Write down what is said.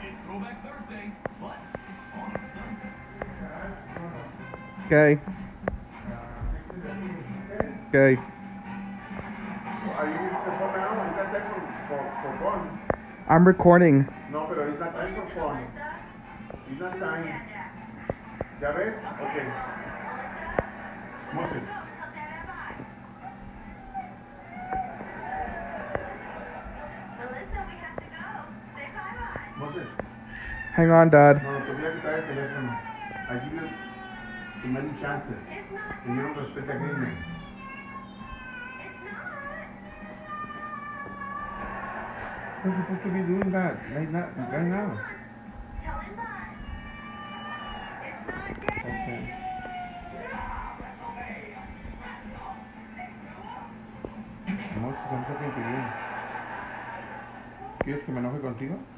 It's Throwback Thursday, but on Sunday. Okay. Okay. Are you for now? Is that time for fun? I'm recording. No, pero it's not time for fun. It's not time. ¿Ya ves? Okay. Moses. Moses. Hang on, Dad. No, te voy a quitar el teléfono. I give you too many chances. And you don't respect the agreement. You're supposed to be doing that right now. Okay. Moses, I'm talking to you. ¿Quieres que me enoje contigo?